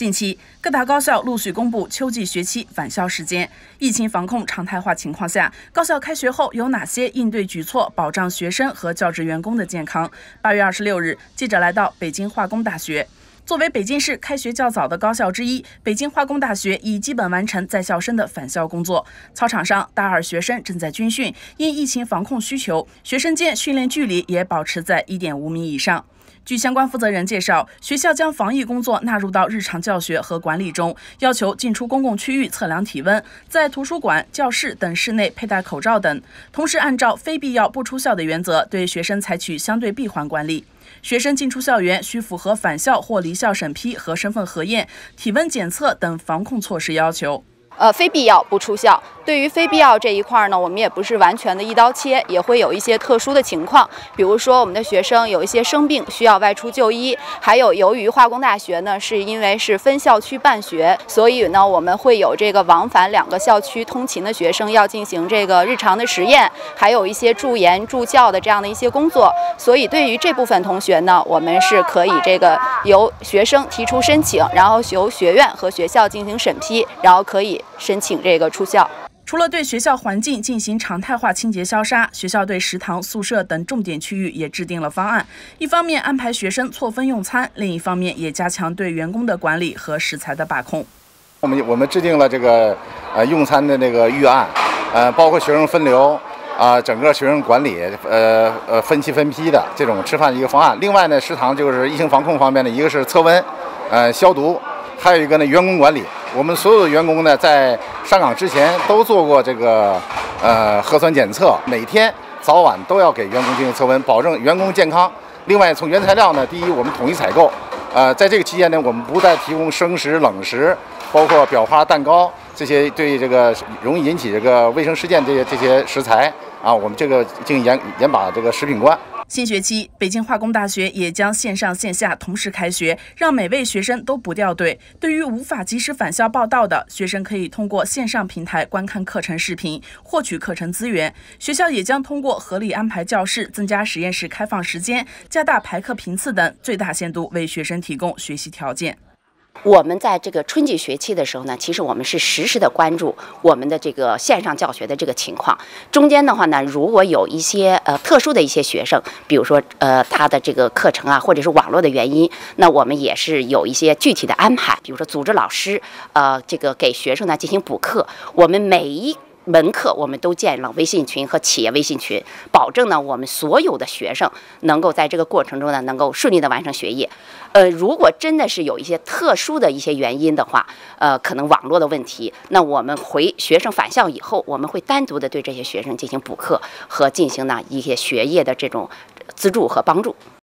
近期，各大高校陆续公布秋季学期返校时间。疫情防控常态化情况下，高校开学后有哪些应对举措，保障学生和教职员工的健康？8月26日，记者来到北京化工大学。作为北京市开学较早的高校之一，北京化工大学已基本完成在校生的返校工作。操场上，大二学生正在军训，因疫情防控需求，学生间训练距离也保持在1.5米以上。据相关负责人介绍，学校将防疫工作纳入到日常教学和管理中，要求进出公共区域测量体温，在图书馆、教室等室内佩戴口罩等。同时，按照非必要不出校的原则，对学生采取相对闭环管理。学生进出校园需符合返校或离校审批和身份核验、体温检测等防控措施要求。 非必要不出校。对于非必要这一块呢，我们也不是完全的一刀切，也会有一些特殊的情况，比如说我们的学生有一些生病需要外出就医，还有由于化工大学呢是因为是分校区办学，所以呢我们会有这个往返2个校区通勤的学生要进行这个日常的实验，还有一些助研助教的这样的一些工作，所以对于这部分同学呢，我们是可以这个由学生提出申请，然后由学院和学校进行审批，然后可以申请这个出校。 除了对学校环境进行常态化清洁消杀，学校对食堂、宿舍等重点区域也制定了方案。一方面安排学生错峰用餐，另一方面也加强对员工的管理和食材的把控。 我们制定了这个用餐的那个预案，包括学生分流整个学生管理分期分批的这种吃饭的一个方案。另外呢，食堂就是疫情防控方面的，一个是测温、消毒，还有一个呢员工管理。我们所有的员工呢，在上岗之前都做过这个核酸检测，每天早晚都要给员工进行测温，保证员工健康。另外，从原材料呢，第一我们统一采购，在这个期间呢，我们不再提供生食、冷食，包括裱花、蛋糕这些对这个容易引起这个卫生事件这些食材我们这个进行严把这个食品关。 新学期，北京化工大学也将线上线下同时开学，让每位学生都不掉队。对于无法及时返校报到的学生，可以通过线上平台观看课程视频，获取课程资源。学校也将通过合理安排教室、增加实验室开放时间、加大排课频次等，最大限度为学生提供学习条件。 我们在这个春季学期的时候呢，其实我们是实时的关注我们的这个线上教学的这个情况。中间的话呢，如果有一些特殊的一些学生，比如说他的这个课程或者是网络的原因，那我们也是有一些具体的安排，比如说组织老师这个给学生呢进行补课。我们每一门课我们都建了微信群和企业微信群，保证呢我们所有的学生能够在这个过程中呢能够顺利的完成学业。如果真的是有一些特殊的一些原因的话，可能网络的问题，那我们学生返校以后，我们会单独的对这些学生进行补课和进行呢一些学业的这种资助和帮助。